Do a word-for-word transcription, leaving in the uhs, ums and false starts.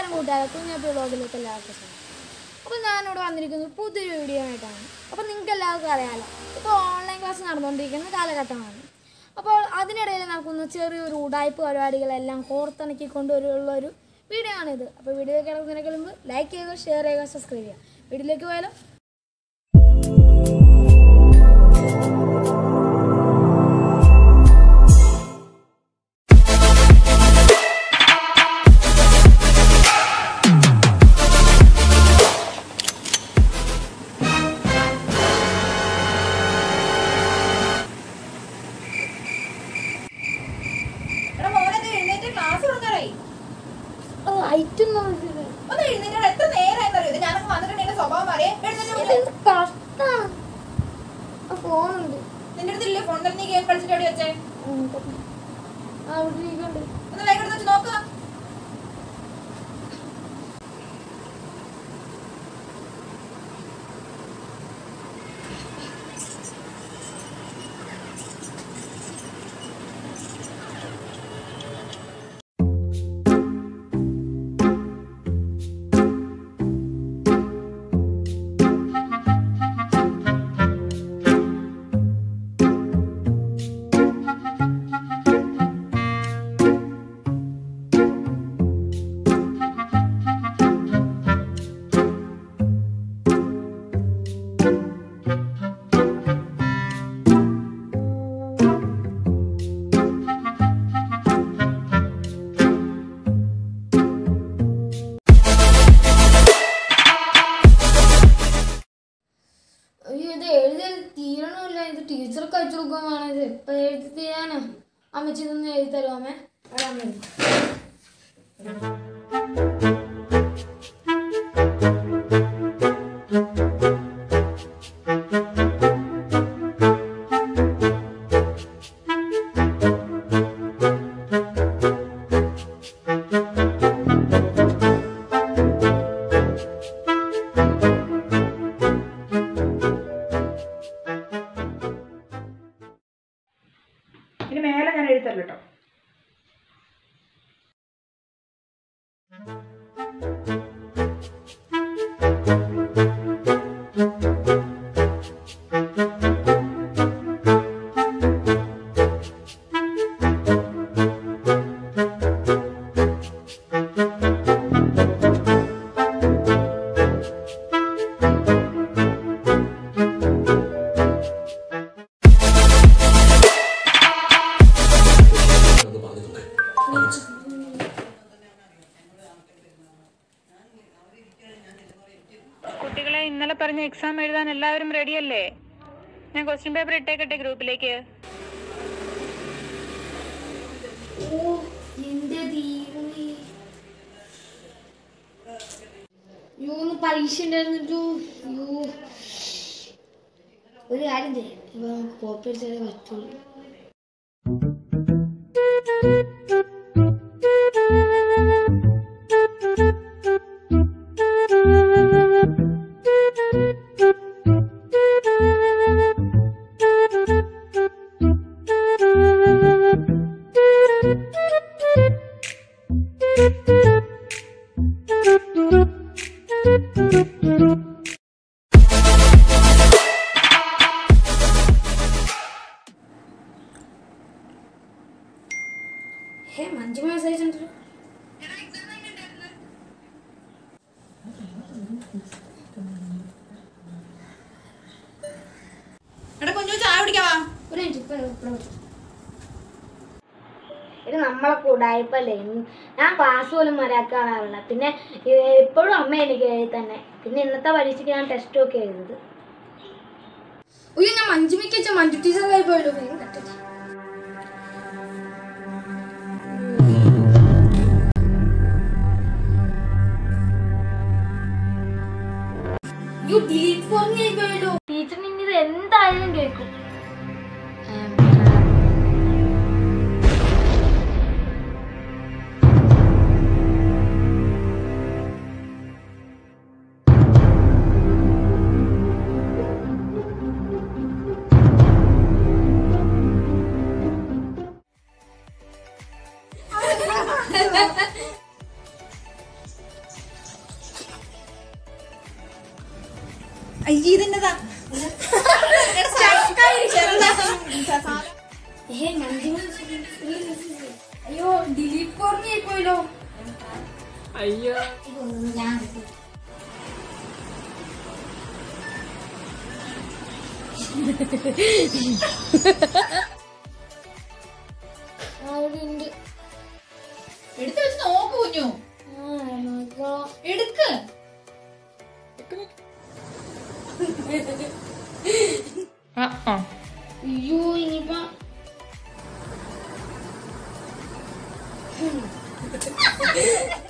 നമസ്കാരം കൂട്ടുകാരെ, കുഞ്ഞാപ്പി വ്ളോഗിലേക്ക് എല്ലാവർക്കും സ്വാഗതം. അപ്പോൾ ഞാനിവിടെ വന്നിരിക്കുന്നത് പുതിയൊരു വീഡിയോ ആയിട്ടാണ്. അപ്പോൾ നിങ്ങൾക്ക് എല്ലാവർക്കും അറിയാമല്ലോ, ഇപ്പോൾ ഓൺലൈൻ ക്ലാസ് നടന്നുകൊണ്ടിരിക്കുന്ന കാലഘട്ടമാണ്. അപ്പോൾ അതിനിടയിൽ നടക്കുന്ന ചെറിയൊരു ഉടായ്പ പരിപാടികളെല്ലാം കോർത്തിണക്കിക്കൊണ്ടുള്ളൊരു വീഡിയോ ആണിത്. അപ്പോൾ വീഡിയോ കിടക്കുന്നതിനൊക്കെ മുമ്പ് ലൈക്ക് ചെയ്യുക, ഷെയർ ചെയ്യുക, സബ്സ്ക്രൈബ് ചെയ്യുക. വീഡിയോയിലേക്ക് പോയാലോ. തീരണമില്ല, ഇത് ടീച്ചർക്ക് അയച്ചു കൊടുക്കുമ്പോഴാണ്. ഇത് എപ്പോൾ എഴുതി തീരാനാ? അമ്മച്ചി ഇതൊന്ന് എഴുതി തരുമോ അമ്മേ? വരാൻ വരും. ഇനി മേലെ ഞാൻ എഴുതല്ലോ കേട്ടോ. കുട്ടികളെ, ഇന്നലെ പറഞ്ഞ എക്സാം എഴുതാൻ എല്ലാവരും റെഡിയല്ലേ? ഞാൻ ക്വസ്റ്റ്യൻ പേപ്പർ ഇട്ടേക്കട്ടെ ഗ്രൂപ്പിലേക്ക്. പരീക്ഷ ഉണ്ടായിരുന്നു. ഒരു കാര്യം ചെയ്യാം, ഇപ്പൊ നമുക്ക് കോപ്പി അടിച്ചാലേ പറ്റുള്ളൂ. മഞ്ജു മെസ്സേജ് ഉണ്ടല്ലോ. ഇത് നമ്മളെ കൂടായ്പല്ലേ. ഞാൻ ക്ലാസ് പോലും മര്യാദ കാണാറില്ല. പിന്നെ എപ്പോഴും അമ്മ എനിക്ക് എഴുതി തന്നെ. പിന്നെ ഇന്നത്തെ പരീക്ഷയ്ക്ക് ഞാൻ ടെസ്റ്റ് ഒക്കെ എഴുതുന്നത്. ഞാൻ മഞ്ജുമിക്ക് വെച്ച മഞ്ജു ടീച്ചറായി പോയല്ലോ. ടീച്ചറിന് ഇനി ഇത് എന്തായാലും കേൾക്കും. അയ്യേ ഇതെന്നതാ അയ്യോ ഡിലീറ്റ് ഫോർമി ആയിപ്പോയല്ലോ. അയ്യോ ഞാൻ അവിടെ ഉണ്ട്. എടുത്ത് വെച്ച് നോക്ക് കുഞ്ഞു. ആ നോക്കാം. എടുക്ക്. അയ്യോ ഇനിയിപ്പോ